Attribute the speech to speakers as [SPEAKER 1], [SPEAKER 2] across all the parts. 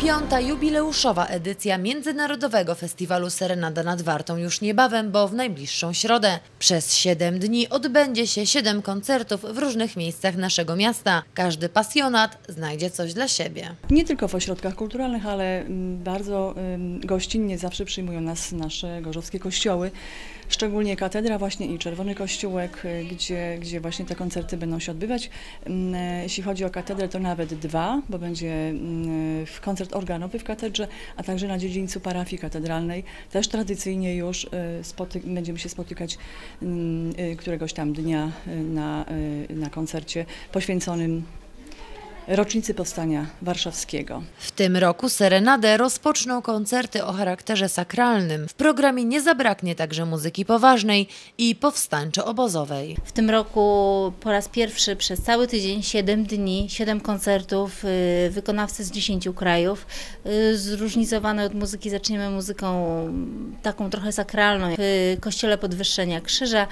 [SPEAKER 1] Piąta jubileuszowa edycja Międzynarodowego Festiwalu Serenada nad Wartą już niebawem, bo w najbliższą środę. Przez 7 dni odbędzie się 7 koncertów w różnych miejscach naszego miasta. Każdy pasjonat znajdzie coś dla siebie.
[SPEAKER 2] Nie tylko w ośrodkach kulturalnych, ale bardzo gościnnie zawsze przyjmują nas nasze gorzowskie kościoły, szczególnie katedra właśnie i Czerwony Kościółek, gdzie właśnie te koncerty będą się odbywać. Jeśli chodzi o katedrę, to nawet 2, bo będzie koncert organowy w katedrze, a także na dziedzińcu parafii katedralnej. Też tradycyjnie już będziemy się spotykać któregoś tam dnia na koncercie poświęconym rocznicy Powstania Warszawskiego.
[SPEAKER 1] W tym roku serenadę rozpoczną koncerty o charakterze sakralnym. W programie nie zabraknie także muzyki poważnej i powstańczo-obozowej.
[SPEAKER 3] W tym roku po raz pierwszy przez cały tydzień, 7 dni, 7 koncertów, wykonawcy z 10 krajów. Zróżnicowane od muzyki zaczniemy muzyką taką trochę sakralną, w Kościele Podwyższenia Krzyża.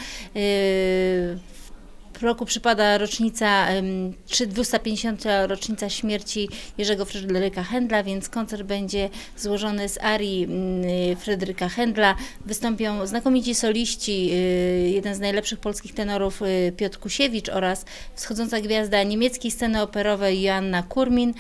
[SPEAKER 3] W roku przypada rocznica, 250. rocznica śmierci Jerzego Fryderyka Händla, więc koncert będzie złożony z arii Fryderyka Händla. Wystąpią znakomici soliści, jeden z najlepszych polskich tenorów Piotr Kusiewicz oraz wschodząca gwiazda niemieckiej sceny operowej Joanna Kurmin.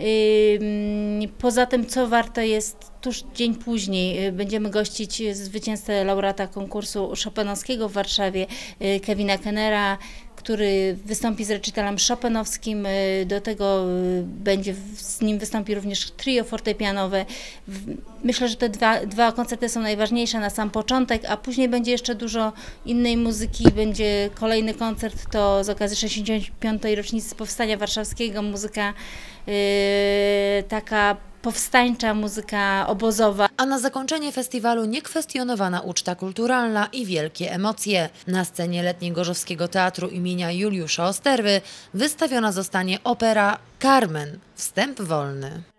[SPEAKER 3] Poza tym, co warto jest, tuż dzień później będziemy gościć zwycięzcę laureata konkursu chopinowskiego w Warszawie, Kevina Kennera, który wystąpi z recitalem chopinowskim. Do tego z nim wystąpi również trio fortepianowe. Myślę, że te dwa koncerty są najważniejsze na sam początek, a później będzie jeszcze dużo innej muzyki. Będzie kolejny koncert, to z okazji 65. rocznicy Powstania Warszawskiego, muzyka taka powstańcza, muzyka obozowa.
[SPEAKER 1] A na zakończenie festiwalu niekwestionowana uczta kulturalna i wielkie emocje. Na scenie letniej Gorzowskiego Teatru imienia Juliusza Osterwy wystawiona zostanie opera Carmen. Wstęp wolny.